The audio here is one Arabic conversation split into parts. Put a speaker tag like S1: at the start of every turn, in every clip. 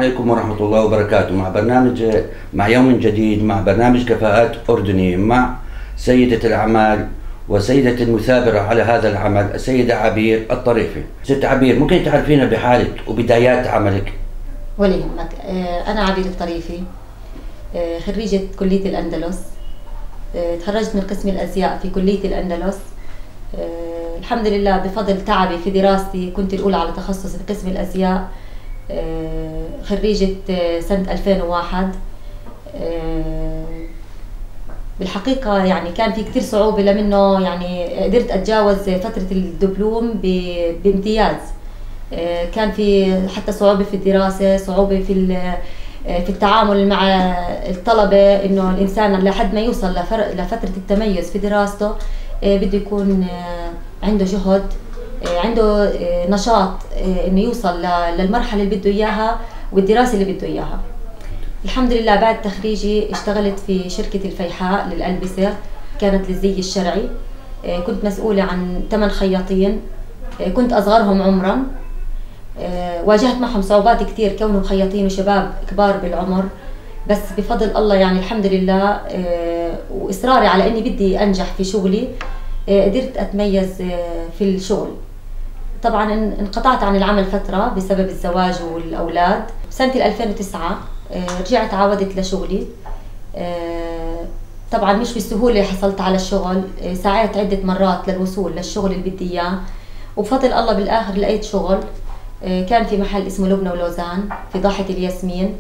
S1: عليكم ورحمة الله وبركاته. مع يوم جديد، مع برنامج كفاءات أردني، مع سيدة الأعمال وسيدة المثابرة على هذا العمل، السيدة عبير الطريفي. ست عبير، ممكن تعرفينا بحالك وبدايات عملك؟
S2: ولا يهمك. أنا عبير الطريفي، خريجة كلية الأندلس. تخرجت من قسم الأزياء في كلية الأندلس. الحمد لله بفضل تعبي في دراستي كنت الأولى على تخصص في قسم الأزياء. خريجة سنة 2001. بالحقيقة يعني كان في كتير صعوبة، لمنه يعني قدرت أتجاوز فترة الدبلوم بامتياز. كان في حتى صعوبة في الدراسة، صعوبة في التعامل مع الطلبة، إنه الإنسان لحد ما يوصل لفترة التميز في دراسته بده يكون عنده جهد، عنده نشاط، إنه يوصل للمرحلة اللي بده إياها والدراسة اللي بده إياها. الحمد لله بعد تخريجي اشتغلت في شركة الفيحاء للألبسة، كانت للزي الشرعي. كنت مسؤولة عن 8 خياطين، كنت أصغرهم عمرا. واجهت معهم صعوبات كتير كونهم خياطين وشباب كبار بالعمر، بس بفضل الله يعني الحمد لله وإصراري على إني بدي أنجح في شغلي قدرت أتميز في الشغل. طبعا انقطعت عن العمل فترة بسبب الزواج والأولاد. سنة 2009 رجعت عاودت لشغلي. طبعا مش بالسهولة حصلت على الشغل، سعيت عدة مرات للوصول للشغل اللي بدي إياه، وبفضل الله بالآخر لقيت شغل. كان في محل اسمه لبنى ولوزان في ضاحية الياسمين.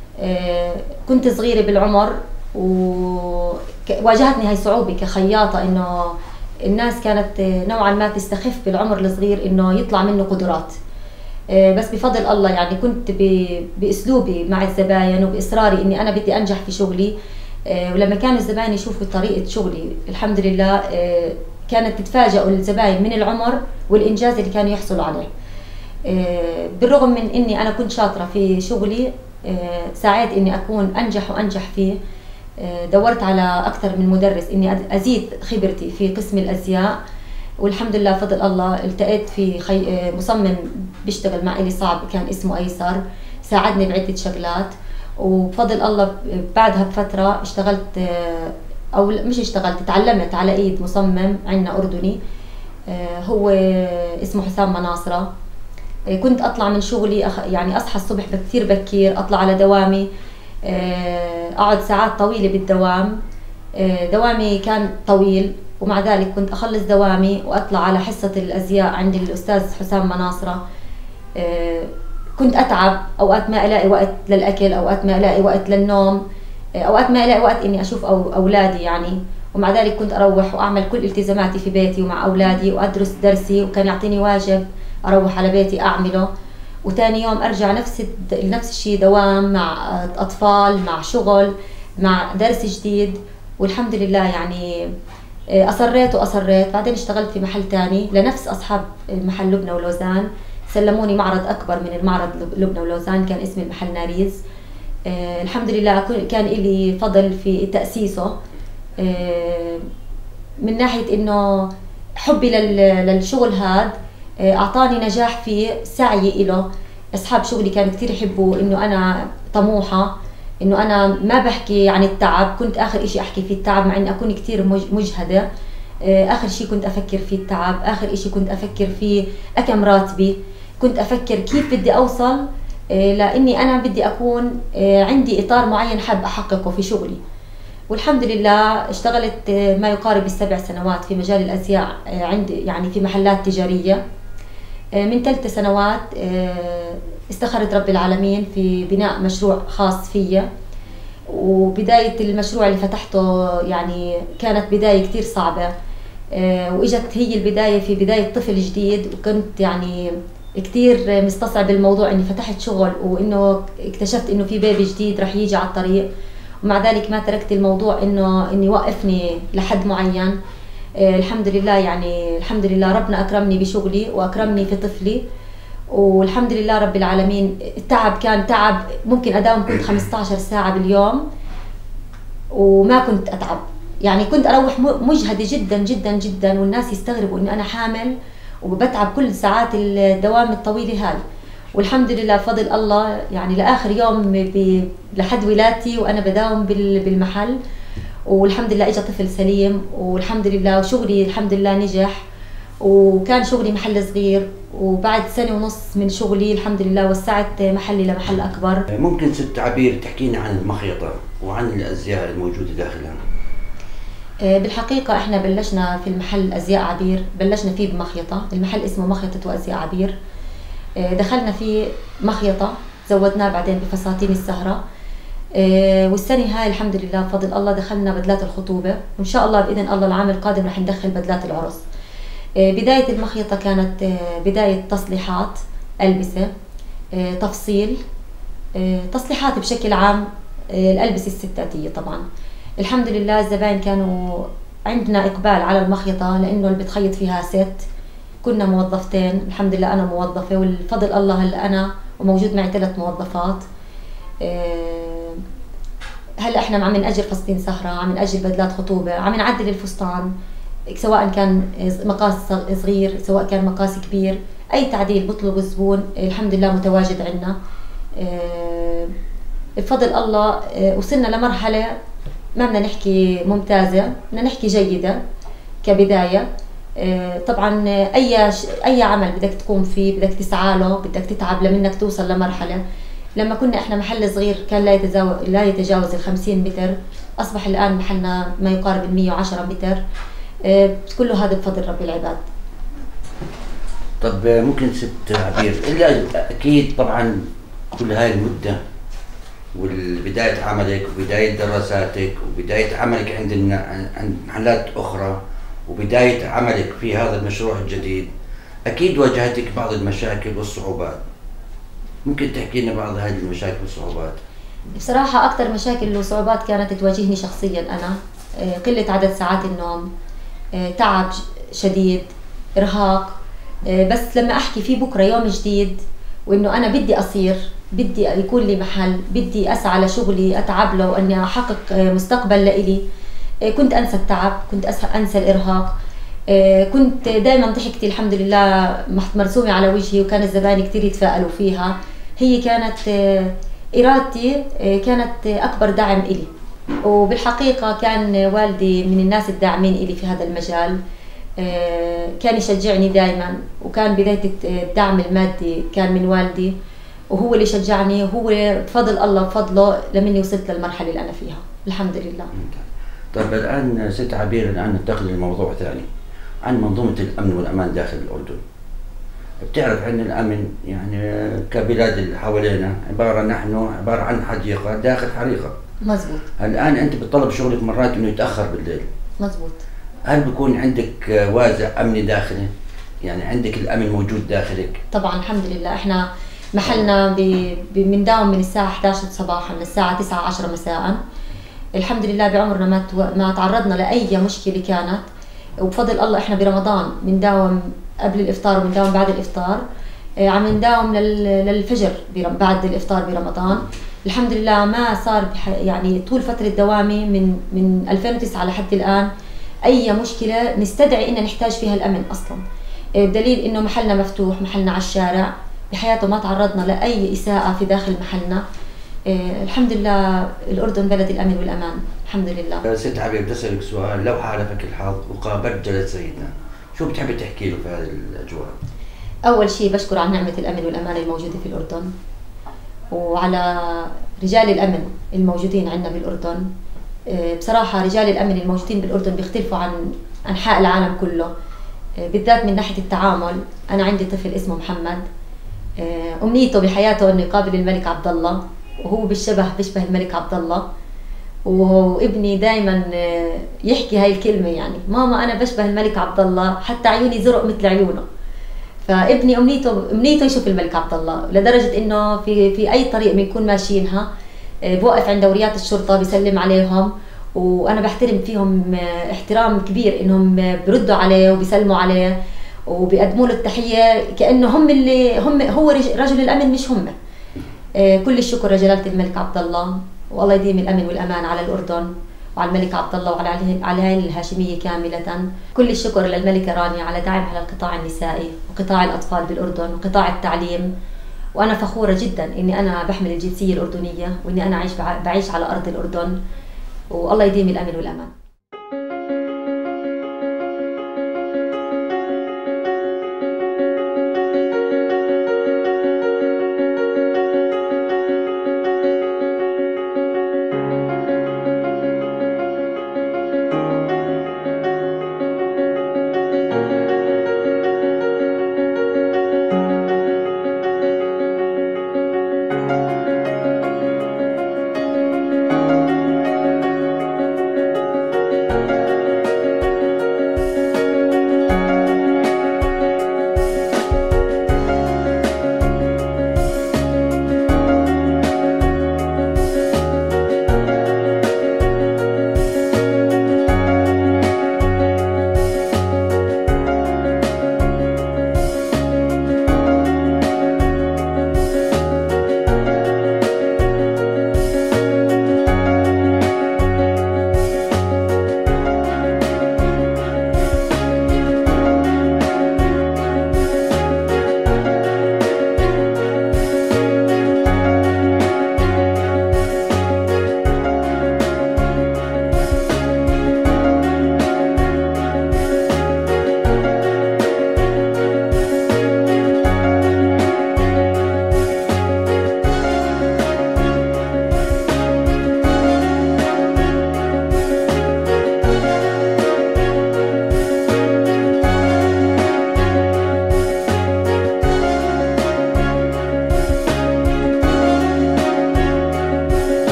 S2: كنت صغيرة بالعمر وواجهتني هاي صعوبة كخياطة، إنه الناس كانت نوعا ما تستخف بالعمر الصغير إنه يطلع منه قدرات. بس بفضل الله يعني كنت بأسلوبي مع الزباين وبإصراري إني أنا بدي أنجح في شغلي. ولما كانوا الزباين يشوفوا طريقة شغلي الحمد لله كانت تتفاجئوا الزباين من العمر والإنجاز اللي كانوا يحصلوا عليه. بالرغم من إني أنا كنت شاطرة في شغلي، ساعدت إني أكون أنجح وأنجح فيه. دورت على أكثر من مدرس إني أزيد خبرتي في قسم الأزياء، والحمد لله فضل الله التقيت في مصمم بيشتغل مع إلي صعب كان اسمه أيسر، ساعدني بعدة شغلات. وبفضل الله بعدها بفترة اشتغلت، أو مش اشتغلت، تعلمت على إيد مصمم عندنا أردني هو اسمه حسام مناصرة. كنت أطلع من شغلي يعني أصحى الصبح كثير بكير، أطلع على دوامي، أقعد ساعات طويلة بالدوام. دوامي كان طويل، ومع ذلك كنت أخلص دوامي وأطلع على حصة الأزياء عند الأستاذ حسام مناصرة. كنت أتعب، أوقات ما ألاقي وقت للأكل، أوقات ما ألاقي وقت للنوم، أوقات ما ألاقي وقت إني أشوف أولادي يعني. ومع ذلك كنت أروح وأعمل كل التزاماتي في بيتي ومع أولادي وأدرس درسي، وكان يعطيني واجب أروح على بيتي أعمله، وتاني يوم أرجع نفس الشيء، دوام مع أطفال مع شغل مع درس جديد. والحمد لله يعني أصريت. بعدين اشتغلت في محل تاني لنفس أصحاب محل لبنى ولوزان، سلموني معرض أكبر من المعرض لبنى ولوزان، كان اسم المحل ناريز. الحمد لله كان لي فضل في تأسيسه، من ناحية إنه حبي للشغل هذا أعطاني نجاح فيه، سعي إله. أصحاب شغلي كانوا كتير يحبوا إنه أنا طموحة، إنه أنا ما بحكي عن التعب، كنت آخر إشي أحكي في التعب مع إني أكون كتير مجهدة. آخر شيء كنت أفكر فيه التعب، آخر إشي كنت أفكر فيه أكم راتبي، كنت أفكر كيف بدي أوصل لإني أنا بدي أكون عندي إطار معين حاب أحققه في شغلي. والحمد لله اشتغلت ما يقارب ال7 سنوات في مجال الأزياء، عندي يعني في محلات تجارية. من 3 سنوات استخرت رب العالمين في بناء مشروع خاص فيا، وبداية المشروع اللي فتحته يعني كانت بداية كتير صعبة، وإجت هي البداية في بداية طفل جديد، وكنت يعني كتير مستصعب الموضوع إني فتحت شغل وإنه اكتشفت إنه في بيبي جديد رح يجي على الطريق، ومع ذلك ما تركت الموضوع إني يوقفني لحد معين. الحمد لله يعني الحمد لله ربنا أكرمني بشغلي وأكرمني في طفلي، والحمد لله رب العالمين. التعب كان تعب، ممكن أداوم كنت 15 ساعة باليوم وما كنت أتعب، يعني كنت أروح مجهدة جدا جدا جدا، والناس يستغربوا إني أنا حامل وبتعب كل ساعات الدوام الطويلة هاي. والحمد لله بفضل الله يعني لاخر يوم لحد ولادتي وانا بداوم بالمحل، والحمد لله اجى طفل سليم والحمد لله، وشغلي الحمد لله نجح، وكان شغلي محل صغير، وبعد سنة ونص من شغلي الحمد لله وسعت محلي لمحل أكبر.
S1: ممكن ست عبير تحكينا عن المخيطة وعن الأزياء الموجودة داخلها؟
S2: بالحقيقة احنا بلشنا في المحل أزياء عبير، بلشنا فيه بمخيطة، المحل اسمه مخيطة وأزياء عبير. دخلنا فيه مخيطة، زودناه بعدين بفساتين السهرة، والسنة هاي الحمد لله بفضل الله دخلنا بدلات الخطوبة، وإن شاء الله بإذن الله العام القادم رح ندخل بدلات العرس. بداية المخيطة كانت بداية تصليحات ألبسة، تفصيل، تصليحات بشكل عام، الألبسة الستاتية طبعا. الحمد لله الزبائن كانوا عندنا إقبال على المخيطة لأنه اللي بتخيط فيها ست، كنا موظفتين، الحمد لله أنا موظفة والفضل الله هلا أنا وموجود معي 3 موظفات. هلا احنا عم نأجر فساتين سهرة، عم نأجر بدلات خطوبة، عم نعدل الفستان سواء كان مقاس صغير سواء كان مقاس كبير، اي تعديل بطلب الزبون الحمد لله متواجد عندنا. بفضل الله وصلنا لمرحلة ما بدنا نحكي ممتازة، بدنا نحكي جيدة كبداية. طبعا اي عمل بدك تقوم فيه بدك تسعى له، بدك تتعب لمنك توصل لمرحلة. لما كنا احنا محل صغير كان لا يتجاوز ال50 متر، اصبح الان محلنا ما يقارب 110 متر، كله هذا بفضل رب العباد.
S1: طب ممكن ست عبير، الا اكيد طبعا كل هاي المده وبدايه عملك وبدايه دراساتك وبدايه عملك عند محلات اخرى وبدايه عملك في هذا المشروع الجديد، اكيد واجهتك بعض المشاكل والصعوبات. ممكن تحكي لنا بعض هذه المشاكل والصعوبات؟
S2: بصراحه اكثر مشاكل وصعوبات كانت تواجهني شخصيا انا، قله عدد ساعات النوم، تعب شديد، ارهاق. بس لما احكي في بكره يوم جديد وانه انا بدي يكون لي محل، بدي اسعى لشغلي اتعب له واني احقق مستقبل لإلي، كنت انسى التعب، كنت انسى الارهاق، كنت دائما ضحكتي الحمد لله مرسومه على وجهي، وكان الزبائن كثير يتفائلوا فيها. هي كانت ارادتي، كانت اكبر دعم إلي، وبالحقيقة كان والدي من الناس الداعمين إلي في هذا المجال، كان يشجعني دائما، وكان بداية الدعم المادي كان من والدي، وهو اللي شجعني، وهو بفضل الله بفضله لمني وصلت للمرحلة اللي أنا فيها الحمد لله.
S1: طيب الآن ست عبير، الآن ننتقل لموضوع ثاني عن منظومة الأمن والأمان داخل الأردن. بتعرف عن الأمن يعني كبلاد اللي حوالينا نحن عبارة عن حديقة داخل حريقة.
S2: مزبوط.
S1: الآن أنت بتطلب شغلك مرات إنه يتأخر بالليل.
S2: مزبوط.
S1: هل بيكون عندك وازع أمني داخلي؟ يعني عندك الأمن موجود داخلك؟
S2: طبعا الحمد لله، إحنا محلنا بنداوم من الساعة 11 صباحا للساعة 9 10 مساء. الحمد لله بعمرنا ما تعرضنا لأي مشكلة كانت، وبفضل الله إحنا برمضان بنداوم قبل الإفطار وبنداوم بعد الإفطار، عم نداوم للفجر بعد الإفطار برمضان. الحمد لله ما صار يعني طول فترة دوامي من 2009 لحد الآن أي مشكلة نستدعي إن نحتاج فيها الأمن أصلا، بدليل إنه محلنا مفتوح، محلنا على الشارع، بحياته ما تعرضنا لأي إساءة في داخل محلنا. الحمد لله الأردن بلد الأمن والأمان الحمد لله.
S1: ست عبير بدي أسألك سؤال، لو حالفك الحظ وقابلت جلد سيدنا شو بتحبي تحكي له في هذه الأجواء؟
S2: أول شيء بشكر على نعمة الأمن والأمان الموجودة في الأردن، وعلى رجال الأمن الموجودين عندنا بالأردن. بصراحة رجال الأمن الموجودين بالأردن بيختلفوا عن أنحاء العالم كله، بالذات من ناحية التعامل. أنا عندي طفل اسمه محمد، أمنيته بحياته أنه يقابل الملك عبد الله، وهو بشبه الملك عبد الله، وابني دائما يحكي هاي الكلمة، يعني ماما أنا بشبه الملك عبد الله، حتى عيوني زرق مثل عيونه. فابني أمنيته يشوف الملك عبد الله، لدرجة إنه في أي طريق بنكون ماشيينها بوقف عند دوريات الشرطة بيسلم عليهم، وأنا بحترم فيهم احترام كبير، إنهم بردوا عليه وبيسلموا عليه وبيقدموا له التحية كأنه هو رجل الأمن مش هم. كل الشكر لجلالة الملك عبد الله، والله يديم الأمن والأمان على الأردن وعلى الملك عبد الله وعلى العائلة الهاشمية كاملة. كل الشكر للملكة رانيا على دعمها للقطاع النسائي وقطاع الأطفال بالأردن وقطاع التعليم وأنا فخورة جدا إني أنا بحمل الجنسية الأردنية، وإني أنا بعيش على أرض الأردن، والله يديم الأمن والأمان.